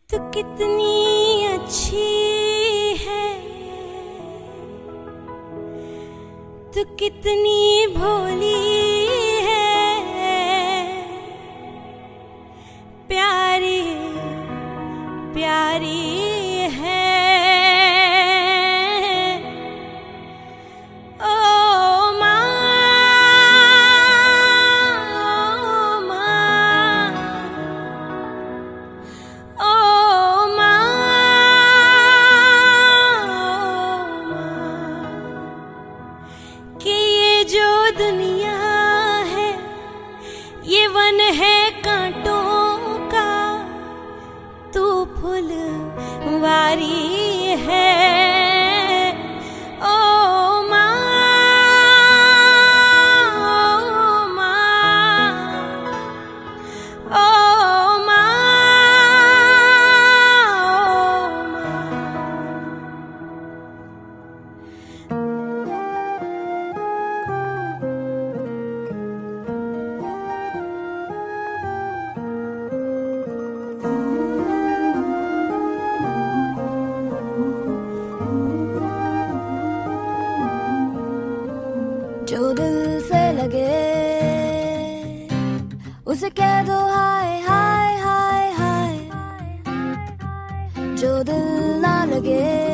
तू कितनी अच्छी है, तू कितनी भोली है, प्यारी प्यारी है। ओ माँ, ओ माँ, कि ये जो दुनिया है ये वन है कांटों का, तू फुलवारी है। ओ माँ, ओ माँ, ओ माँ, ओ माँ। जो दिल से लगे उसे कह दो हाय हाय हाय हाय, जो दिल ना लगे